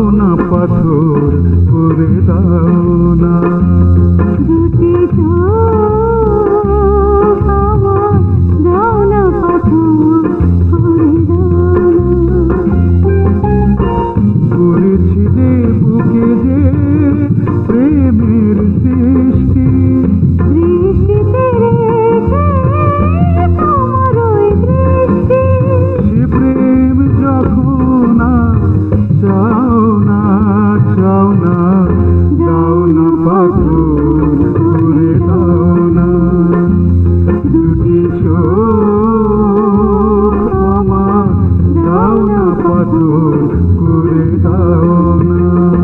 না পাথর করে দাও না। দুটি চোখ আমার দাও না পাথর করে দাও না। করেছিলে বুকে যে প্রেমের সৃষ্টি, দৃষ্টিতে তোমার ওই দৃষ্টি, সে প্রেম যখন চাও না চাও না, দাও না পাথর করে দাও না। দুটি চোখ আমার দাও না পাথর করে দাও না।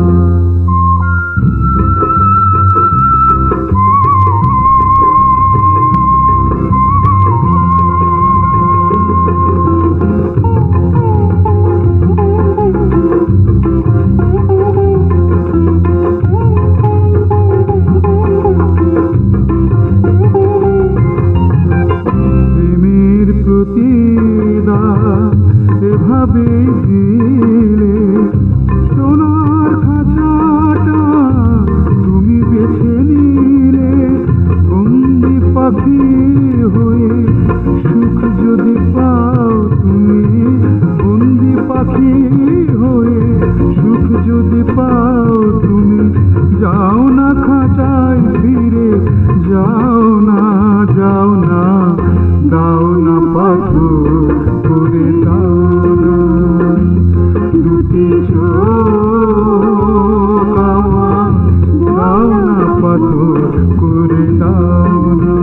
এভাবে দিলে সোনার খাঁচাটা তুমি বেছে নিলে, বন্দি পাখি হয়ে সুখ যদি পাও তুমি, বন্দি পাখি হয়ে সুখ যদি পাও তুমি, যাও না খাঁচায় ফিরে, যাও না যাও না, দাও না পাথর করে দাও না। দুটি চোখ আমার দাও না পাথর করে দাও না।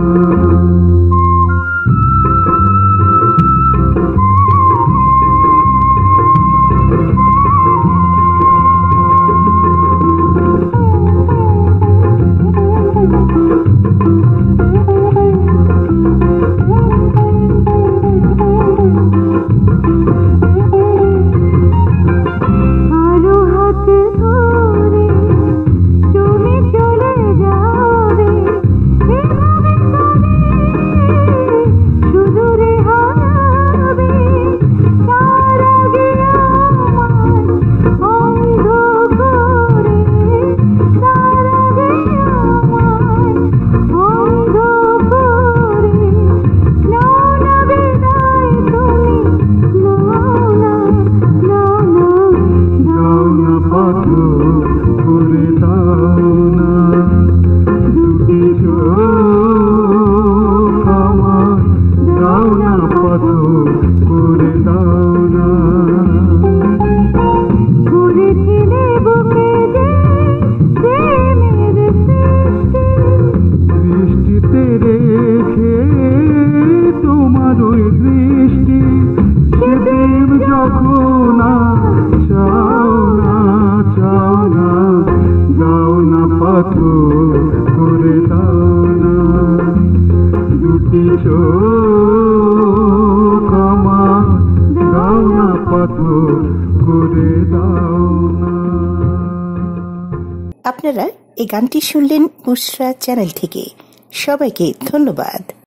আপনারা এই গানটি শুনলেন বুশরা চ্যানেল থেকে। সবাইকে ধন্যবাদ।